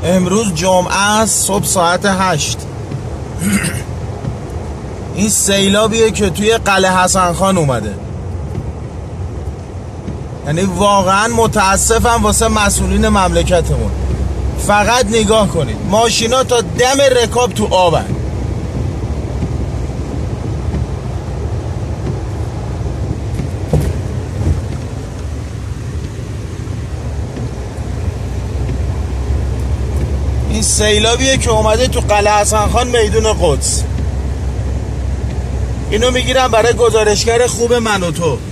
امروز جمعه است، صبح ساعت 8. این سیلابیه که توی قلعه حسن خان اومده. یعنی واقعا متاسفم واسه مسئولین مملکتمون. فقط نگاه کنید، ماشینا تا دم رکاب تو آبن. این سیلابیه که اومده تو قلعه حسن خان میدون قدس. اینو میگیرم برای گزارشگر خوب من و تو.